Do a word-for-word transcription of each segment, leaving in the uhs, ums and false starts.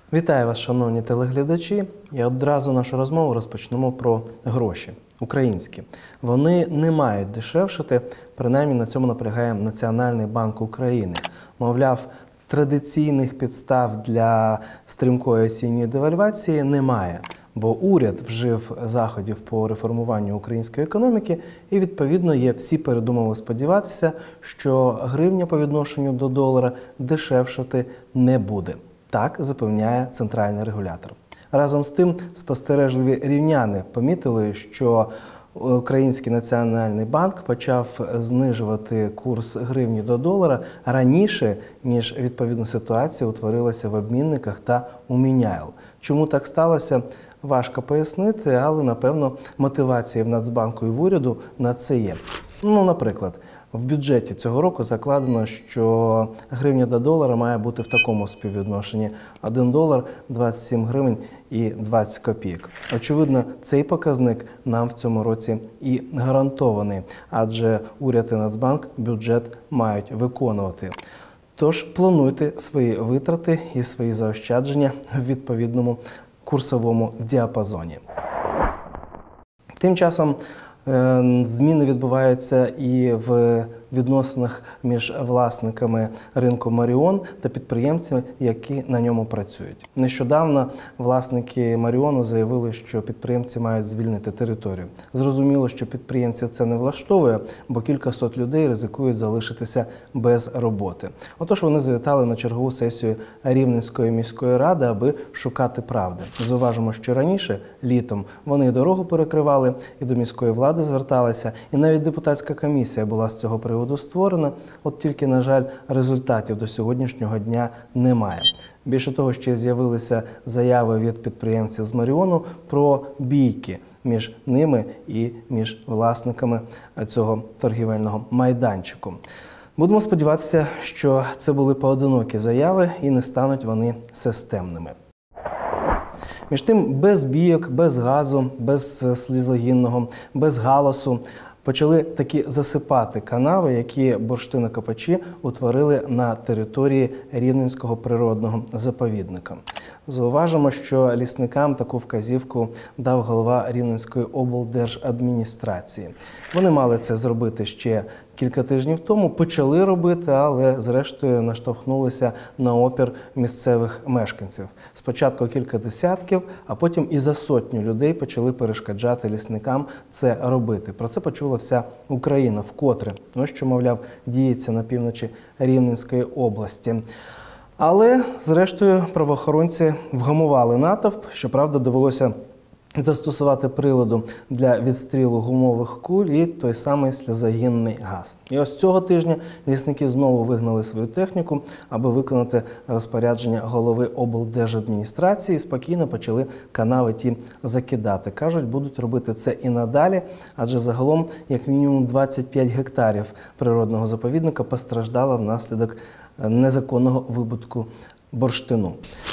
Вітаю вас, шановні телеглядачі. І одразу нашу розмову розпочнемо про гроші. Українські. Вони не мають дешевшити, принаймні на цьому наполягає Національний банк України. Мовляв, традиційних підстав для стрімкої осінньої девальвації немає, бо уряд вжив заходів по реформуванню української економіки і, відповідно, є всі передумови сподіватися, що гривня по відношенню до долара дешевшати не буде. Так запевняє центральний регулятор. Разом з тим, спостережливі рівняни помітили, що Український національний банк почав знижувати курс гривні до долара раніше, ніж відповідна ситуація утворилася в обмінниках та у Міняйл. Чому так сталося, важко пояснити, але, напевно, мотивація в Нацбанку і в уряду на це є. Ну, наприклад, в бюджеті цього року закладено, що гривня до долара має бути в такому співвідношенні – один долар двадцять сім гривень і двадцять копійок. Очевидно, цей показник нам в цьому році і гарантований, адже уряд і Нацбанк бюджет мають виконувати. Тож плануйте свої витрати і свої заощадження в відповідному курсовому діапазоні. Тим часом зміни відбуваються і в відносинах між власниками ринку Маріон та підприємцями, які на ньому працюють. Нещодавно власники Маріону заявили, що підприємці мають звільнити територію. Зрозуміло, що підприємців це не влаштовує, бо кількасот людей ризикують залишитися без роботи. Отож вони завітали на чергову сесію Рівненської міської ради, аби шукати правди. Зауважимо, що раніше, літом, вони і дорогу перекривали, і до міської влади зверталися, і навіть депутатська комісія була з цього приводу створена, от тільки, на жаль, результатів до сьогоднішнього дня немає. Більше того, ще з'явилися заяви від підприємців з Маріону про бійки між ними і між власниками цього торгівельного майданчику. Будемо сподіватися, що це були поодинокі заяви і не стануть вони системними. Між тим, без бійок, без газу, без слізогінного, без галасу почали таки засипати канави, які бурштинокопачі утворили на території Рівненського природного заповідника. Зауважимо, що лісникам таку вказівку дав голова Рівненської облдержадміністрації. Вони мали це зробити ще кілька тижнів тому, почали робити, але зрештою наштовхнулися на опір місцевих мешканців. Спочатку кілька десятків, а потім і за сотню людей почали перешкоджати лісникам це робити. Про це почула вся Україна вкотре. Ось що, мовляв, діється на півночі Рівненської області. Але, зрештою, правоохоронці вгамували натовп, щоправда, довелося застосувати приладу для відстрілу гумових куль і той самий сльозогінний газ. І ось цього тижня лісники знову вигнали свою техніку, аби виконати розпорядження голови облдержадміністрації і спокійно почали канави ті закидати. Кажуть, будуть робити це і надалі, адже загалом як мінімум двадцять п'ять гектарів природного заповідника постраждало внаслідок незаконного видобутку бурштину.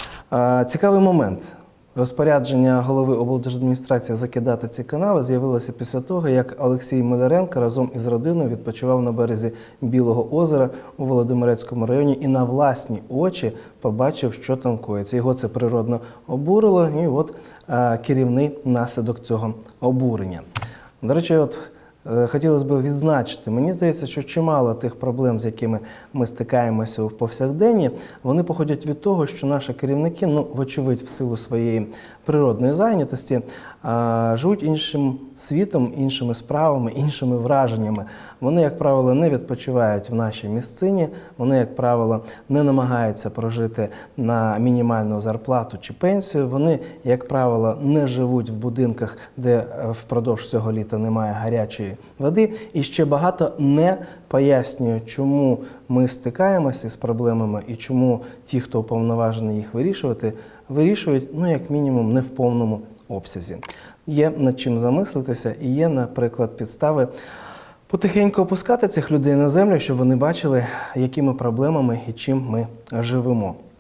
Цікавий момент. Розпорядження голови облдержадміністрації закидати ці канави з'явилося після того, як Олексій Миляренко разом із родиною відпочивав на березі Білого озера у Володимирецькому районі і на власні очі побачив, що там коїться. Його це природно обурило, і от а, керівний наслідок цього обурення. До речі, от хотілося б відзначити, мені здається, що чимало тих проблем, з якими ми стикаємося в повсякденні, вони походять від того, що наші керівники, ну, вочевидь, в силу своєї природної зайнятості, живуть іншим світом, іншими справами, іншими враженнями. Вони, як правило, не відпочивають в нашій місцині, вони, як правило, не намагаються прожити на мінімальну зарплату чи пенсію, вони, як правило, не живуть в будинках, де впродовж цього літа немає гарячої води, і ще багато не пояснює, чому ми стикаємося з проблемами і чому ті, хто уповноважений їх вирішувати, вирішують, ну, як мінімум, не в повному обсязі. Є над чим замислитися і є, наприклад, підстави потихеньку опускати цих людей на землю, щоб вони бачили, якими проблемами і чим ми живемо.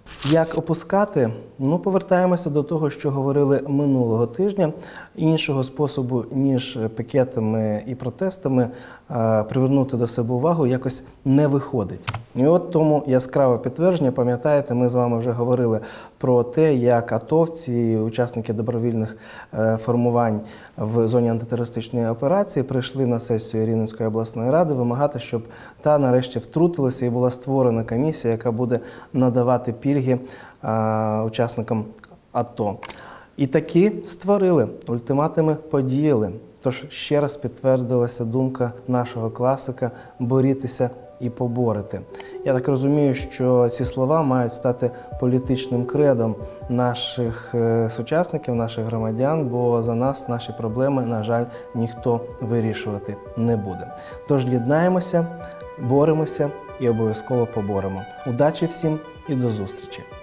Як опускати? Ну, повертаємося до того, що говорили минулого тижня. Іншого способу, ніж пікетами і протестами, привернути до себе увагу якось не виходить. І от тому яскраве підтвердження, пам'ятаєте, ми з вами вже говорили про те, як атовці, учасники добровільних формувань в зоні антитерористичної операції прийшли на сесію Рівненської обласної ради вимагати, щоб та нарешті втрутилася і була створена комісія, яка буде надавати пільги а, учасникам АТО. І таки створили, ультиматуми подіяли. Тож ще раз підтвердилася думка нашого класика «борітися і поборити». Я так розумію, що ці слова мають стати політичним кредом наших сучасників, наших громадян, бо за нас наші проблеми, на жаль, ніхто вирішувати не буде. Тож єднаємося, боремося і обов'язково поборемо. Удачі всім і до зустрічі!